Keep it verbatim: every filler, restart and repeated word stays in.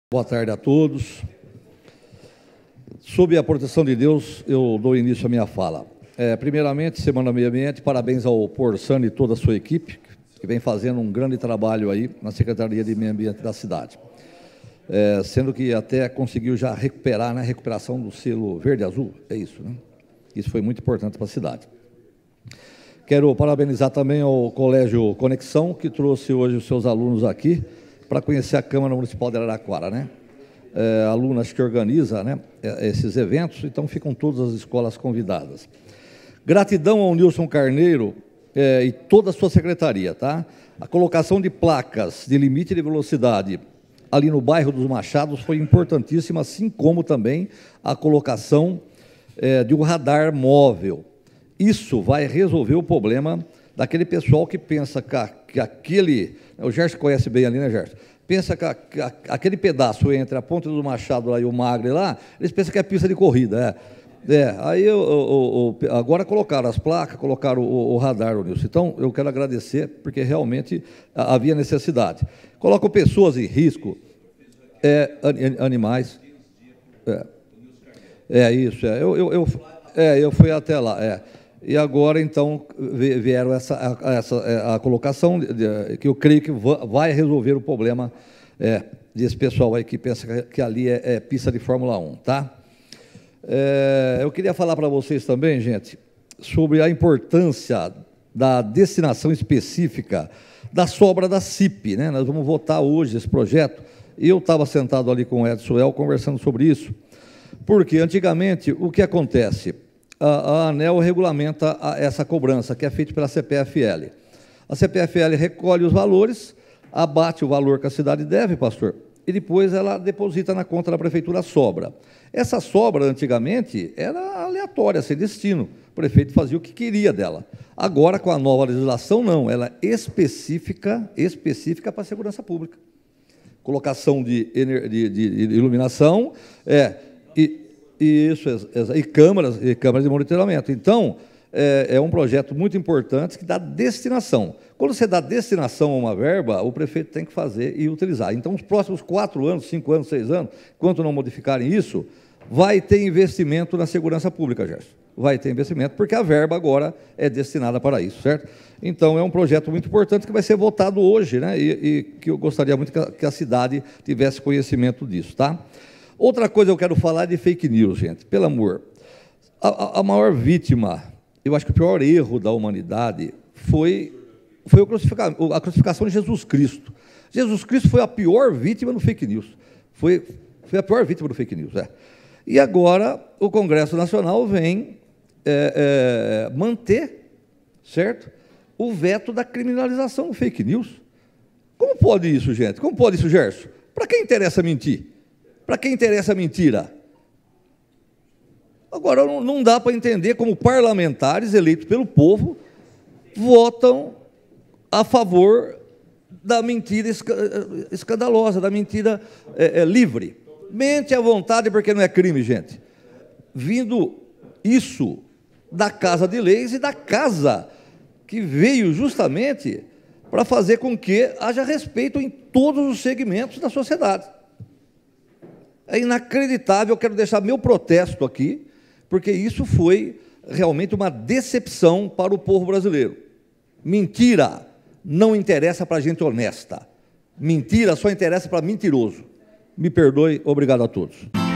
Boa tarde a todos. Sob a proteção de Deus, eu dou início à minha fala. É, primeiramente, Semana Meio Ambiente, parabéns ao Porçano e toda a sua equipe, que vem fazendo um grande trabalho aí na Secretaria de Meio Ambiente da cidade. É, sendo que até conseguiu já recuperar, né, a recuperação do selo verde-azul, é isso, né? Isso foi muito importante para a cidade. Quero parabenizar também ao Colégio Conexão, que trouxe hoje os seus alunos aqui, para conhecer a Câmara Municipal de Araraquara, né? É, alunas que organiza, né, esses eventos, então ficam todas as escolas convidadas. Gratidão ao Nilson Carneiro é, e toda a sua secretaria, tá? A colocação de placas de limite de velocidade ali no bairro dos Machados foi importantíssima, assim como também a colocação é, de um radar móvel. Isso vai resolver o problema daquele pessoal que pensa que, a, que aquele... O Gerson conhece bem ali, né, Gerson? Pensa que, a, que a, aquele pedaço entre a Ponte do Machado lá e o Magre lá, eles pensam que é pista de corrida. É, é aí eu, eu, eu, agora colocaram as placas, colocaram o, o radar, o Nilson. Então, eu quero agradecer, porque realmente havia necessidade. Colocam pessoas em risco, é, animais. É, é isso, é. Eu, eu, eu, é, eu fui até lá, é. E agora, então, vieram essa, essa a colocação, de, que eu creio que vai resolver o problema é, desse pessoal aí que pensa que ali é, é pista de Fórmula um, tá? É, eu queria falar para vocês também, gente, sobre a importância da destinação específica da sobra da C I P, né? Nós vamos votar hoje esse projeto, e eu estava sentado ali com o Edson El conversando sobre isso, porque antigamente o que acontece? A ANEEL regulamenta essa cobrança, que é feita pela C P F L. A C P F L recolhe os valores, abate o valor que a cidade deve, pastor, e depois ela deposita na conta da prefeitura a sobra. Essa sobra, antigamente, era aleatória, sem destino. O prefeito fazia o que queria dela. Agora, com a nova legislação, não. Ela é específica, específica para a segurança pública. Colocação de, de, de iluminação, é... E, Isso, e câmaras, e câmaras de monitoramento. Então, é, é um projeto muito importante que dá destinação. Quando você dá destinação a uma verba, o prefeito tem que fazer e utilizar. Então, os próximos quatro anos, cinco anos, seis anos, enquanto não modificarem isso, vai ter investimento na segurança pública, Gerson. Vai ter investimento, porque a verba agora é destinada para isso, certo? Então, é um projeto muito importante que vai ser votado hoje, né? E, e que eu gostaria muito que a, que a cidade tivesse conhecimento disso, tá? Outra coisa que eu quero falar é de fake news, gente. Pelo amor, a, a maior vítima, eu acho que o pior erro da humanidade foi, foi a crucificação de Jesus Cristo. Jesus Cristo foi a pior vítima do fake news. Foi, foi a pior vítima do fake news, é. E agora o Congresso Nacional vem é, é, manter, certo, o veto da criminalização do fake news. Como pode isso, gente? Como pode isso, Gerson? Para quem interessa mentir? Para quem interessa a mentira? Agora, não dá para entender como parlamentares eleitos pelo povo votam a favor da mentira escandalosa, da mentira é, é, livre. Mente à vontade porque não é crime, gente. Vindo isso da Casa de Leis e da Casa que veio justamente para fazer com que haja respeito em todos os segmentos da sociedade. É inacreditável, eu quero deixar meu protesto aqui, porque isso foi realmente uma decepção para o povo brasileiro. Mentira não interessa para gente honesta. Mentira só interessa para mentiroso. Me perdoe, obrigado a todos.